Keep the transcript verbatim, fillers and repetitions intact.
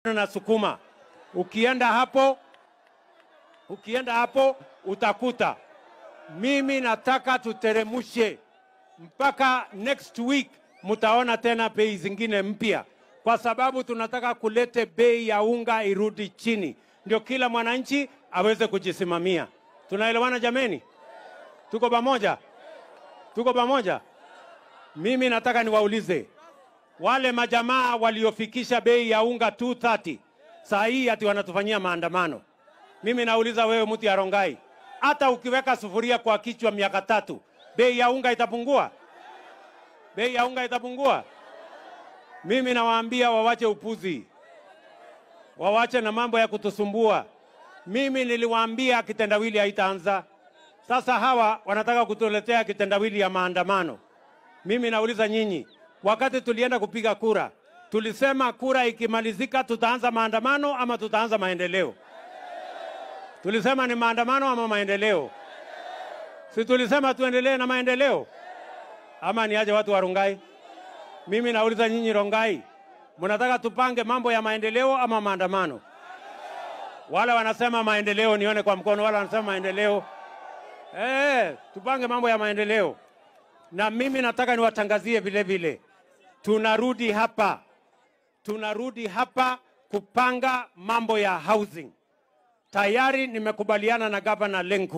na sukuma. Ukienda hapo, ukienda hapo utakuta. Mimi nataka tuteremushe mpaka next week, mutaona tena bei zingine mpya, kwa sababu tunataka kulete bei ya unga irudi chini, ndio kila mwananchi aweze kujisimamia. Tunaelewana jameni? Tuko pamoja? Tuko pamoja? Mimi nataka niwaulize wale majamaa waliofikisha bei ya unga two hundred thirty, saa hii ati wanatufanyia maandamano. Mimi nauliza wewe mtu ya Rongai, hata ukiweka sufuria kwa kichwa miaka tatu, bei ya unga itapungua? Bei ya unga itapungua? Mimi nawaambia wawache upuzi, wawache na mambo ya kutusumbua. Mimi niliwaambia kitendawili haitaanza. Sasa hawa wanataka kutuletea kitendawili ya maandamano. Mimi nauliza nyinyi, wakati tulienda kupiga kura, tulisema kura ikimalizika tutaanza maandamano ama tutaanza maendeleo? Tulisema ni maandamano ama maendeleo? Si tulisema tuendelee na maendeleo? Ama ni aje watu wa Rongai? Mimi nauliza nyinyi Rongai, mnataka tupange mambo ya maendeleo ama maandamano? Wala wanasema maendeleo, nione kwa mkono. Wala wanasema maendeleo. Eh, tupange mambo ya maendeleo. Na mimi nataka niwatangazie vile vile, tunarudi hapa, tunarudi hapa kupanga mambo ya housing. Tayari nimekubaliana na Gavana Lenku.